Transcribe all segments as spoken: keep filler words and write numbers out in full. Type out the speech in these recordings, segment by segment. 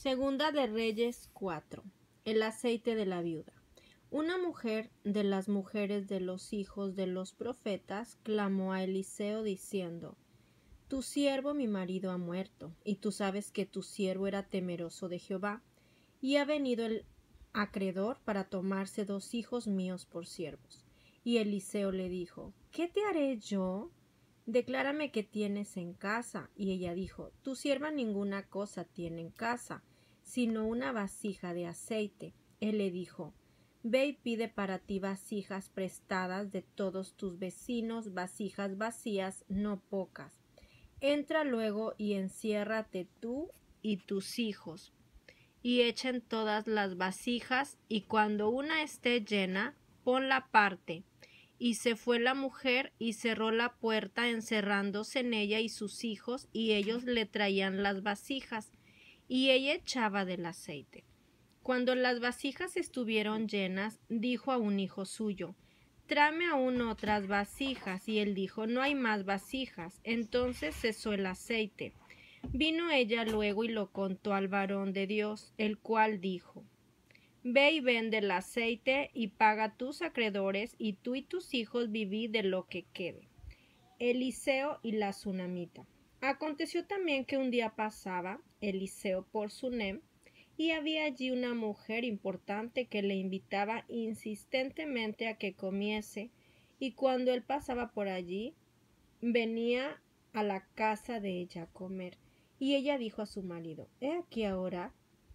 Segunda de Reyes cuatro. El aceite de la viuda. Una mujer de las mujeres de los hijos de los profetas clamó a Eliseo diciendo: Tu siervo mi marido ha muerto, y tú sabes que tu siervo era temeroso de Jehová, y ha venido el acreedor para tomarse dos hijos míos por siervos. Y Eliseo le dijo: ¿Qué te haré yo? Declárame qué tienes en casa. Y ella dijo: Tu sierva ninguna cosa tiene en casa, sino una vasija de aceite. Él le dijo: Ve y pide para ti vasijas prestadas de todos tus vecinos, vasijas vacías, no pocas. Entra luego y enciérrate tú y tus hijos, y echen todas las vasijas, y cuando una esté llena, ponla aparte. Y se fue la mujer y cerró la puerta, encerrándose en ella y sus hijos, y ellos le traían las vasijas, y ella echaba del aceite. Cuando las vasijas estuvieron llenas, dijo a un hijo suyo: Tráeme aún otras vasijas. Y él dijo: No hay más vasijas. Entonces cesó el aceite. Vino ella luego y lo contó al varón de Dios, el cual dijo: Ve y vende el aceite y paga tus acreedores, y tú y tus hijos vivid de lo que quede. Eliseo y la sunamita. Aconteció también que un día pasaba Eliseo por Sunem, y había allí una mujer importante que le invitaba insistentemente a que comiese, y cuando él pasaba por allí, venía a la casa de ella a comer. Y ella dijo a su marido: He aquí ahora,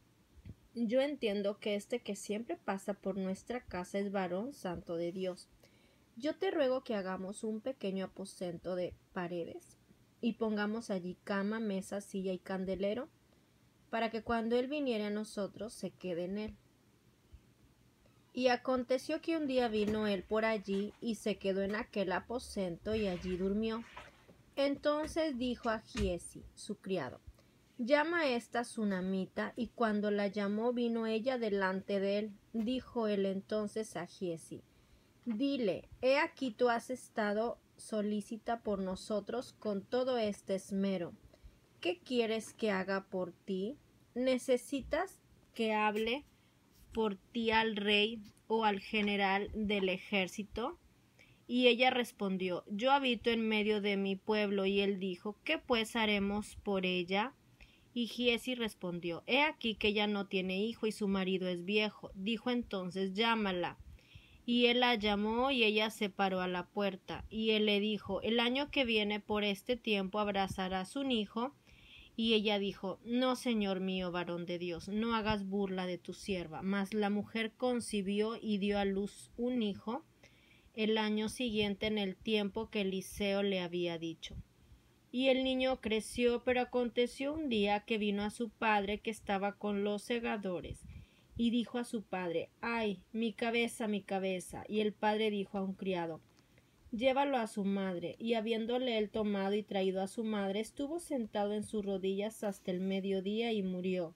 yo entiendo que este que siempre pasa por nuestra casa es varón santo de Dios. Yo te ruego que hagamos un pequeño aposento de paredes, y pongamos allí cama, mesa, silla y candelero, para que cuando él viniere a nosotros se quede en él. Y aconteció que un día vino él por allí, y se quedó en aquel aposento, y allí durmió. Entonces dijo a Giezi, su criado: Llama a esta sunamita. Y cuando la llamó, vino ella delante de él. Dijo él entonces a Giezi: Dile, he aquí tú has estado solícita por nosotros con todo este esmero. ¿Qué quieres que haga por ti? ¿Necesitas que hable por ti al rey o al general del ejército? Y ella respondió: Yo habito en medio de mi pueblo. Y él dijo: ¿Qué pues haremos por ella? Y Giezi respondió: He aquí que ella no tiene hijo y su marido es viejo. Dijo entonces: Llámala. Y él la llamó, y ella se paró a la puerta. Y él le dijo: El año que viene por este tiempo abrazarás un hijo. Y ella dijo: No, señor mío, varón de Dios, no hagas burla de tu sierva. Mas la mujer concibió y dio a luz un hijo el año siguiente, en el tiempo que Eliseo le había dicho. Y el niño creció, pero aconteció un día que vino a su padre, que estaba con los segadores, y dijo a su padre: Ay, mi cabeza, mi cabeza. Y el padre dijo a un criado: Llévalo a su madre. Y habiéndole él tomado y traído a su madre, estuvo sentado en sus rodillas hasta el mediodía y murió.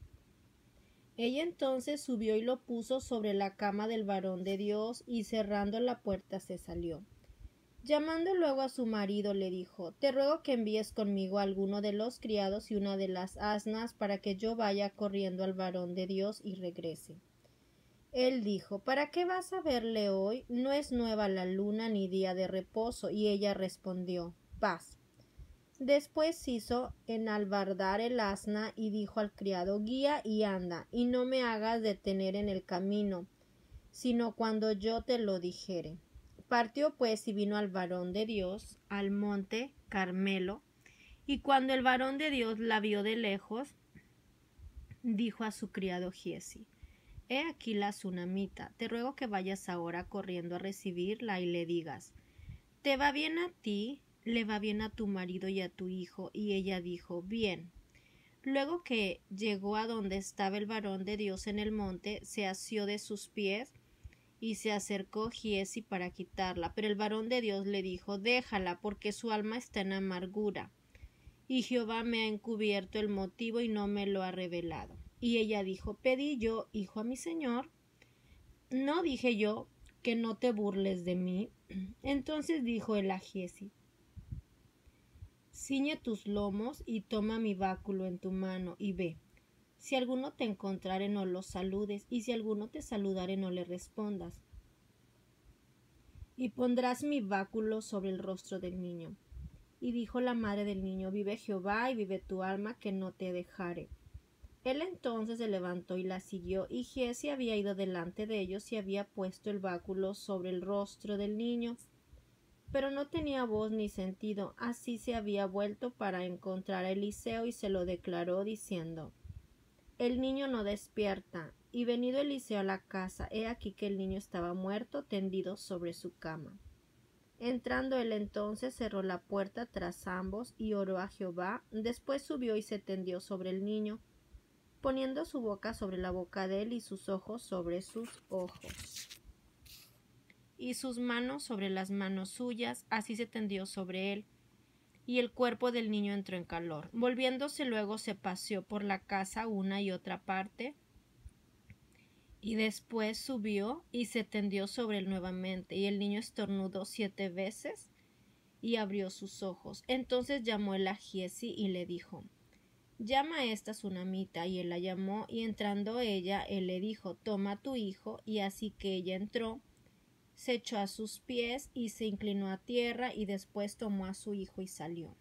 Ella entonces subió y lo puso sobre la cama del varón de Dios, y cerrando la puerta se salió. Llamando luego a su marido, le dijo: Te ruego que envíes conmigo a alguno de los criados y una de las asnas, para que yo vaya corriendo al varón de Dios y regrese. Él dijo: ¿Para qué vas a verle hoy? No es nueva la luna ni día de reposo. Y ella respondió: Paz. Después hizo enalbardar el asna, y dijo al criado: Guía y anda, y no me hagas detener en el camino, sino cuando yo te lo dijere. Partió pues y vino al varón de Dios al monte Carmelo, y cuando el varón de Dios la vio de lejos, dijo a su criado Giezi: He aquí la sunamita, te ruego que vayas ahora corriendo a recibirla y le digas: ¿Te va bien a ti? ¿Le va bien a tu marido y a tu hijo? Y ella dijo: Bien. Luego que llegó a donde estaba el varón de Dios en el monte, se asió de sus pies, y se acercó Giezi para quitarla. Pero el varón de Dios le dijo: Déjala, porque su alma está en amargura, y Jehová me ha encubierto el motivo y no me lo ha revelado. Y ella dijo: ¿Pedí yo hijo a mi señor? ¿No dije yo que no te burles de mí? Entonces dijo él a Giezi: Ciñe tus lomos y toma mi báculo en tu mano y ve. Si alguno te encontrare, no lo saludes, y si alguno te saludare, no le respondas. Y pondrás mi báculo sobre el rostro del niño. Y dijo la madre del niño: Vive Jehová y vive tu alma, que no te dejare. Él entonces se levantó y la siguió, y Giezi había ido delante de ellos y había puesto el báculo sobre el rostro del niño, pero no tenía voz ni sentido. Así se había vuelto para encontrar a Eliseo y se lo declaró, diciendo: El niño no despierta. Y venido Eliseo a la casa, he aquí que el niño estaba muerto, tendido sobre su cama. Entrando él entonces, cerró la puerta tras ambos y oró a Jehová. Después subió y se tendió sobre el niño, poniendo su boca sobre la boca de él y sus ojos sobre sus ojos, y sus manos sobre las manos suyas. Así se tendió sobre él, y el cuerpo del niño entró en calor. Volviéndose luego, se paseó por la casa una y otra parte, y después subió y se tendió sobre él nuevamente, y el niño estornudó siete veces y abrió sus ojos. Entonces llamó él a Giezi y le dijo: Llama a esta sunamita. Y él la llamó, y entrando ella, él le dijo: Toma a tu hijo. Y así que ella entró, se echó a sus pies y se inclinó a tierra, y después tomó a su hijo y salió.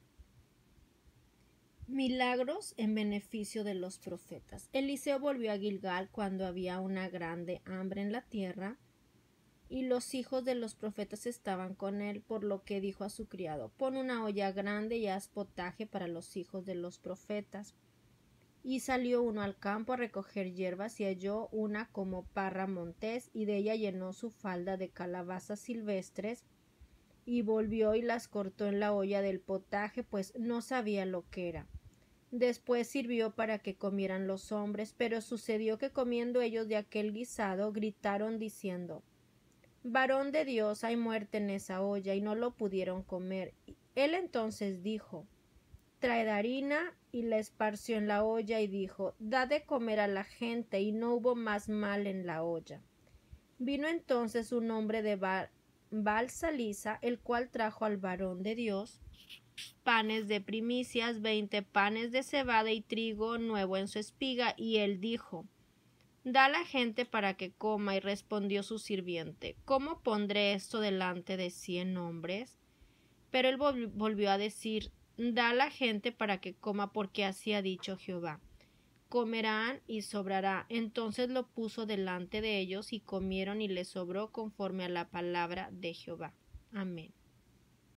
Milagros en beneficio de los profetas. Eliseo volvió a Gilgal cuando había una grande hambre en la tierra, y los hijos de los profetas estaban con él, por lo que dijo a su criado: Pon una olla grande y haz potaje para los hijos de los profetas. Y salió uno al campo a recoger hierbas, y halló una como parra montés, y de ella llenó su falda de calabazas silvestres, y volvió y las cortó en la olla del potaje, pues no sabía lo que era. Después sirvió para que comieran los hombres, pero sucedió que comiendo ellos de aquel guisado, gritaron diciendo: Varón de Dios, hay muerte en esa olla, y no lo pudieron comer. Él entonces dijo: Traed harina, y la esparció en la olla, y dijo: Da de comer a la gente, y no hubo más mal en la olla. Vino entonces un hombre de Baal-Salisa, el cual trajo al varón de Dios panes de primicias, veinte panes de cebada y trigo nuevo en su espiga, y él dijo: Da a la gente para que coma. Y respondió su sirviente: ¿Cómo pondré esto delante de cien hombres? Pero él volvió a decir: Da a la gente para que coma, porque así ha dicho Jehová: Comerán y sobrará. Entonces lo puso delante de ellos, y comieron, y les sobró conforme a la palabra de Jehová. Amén.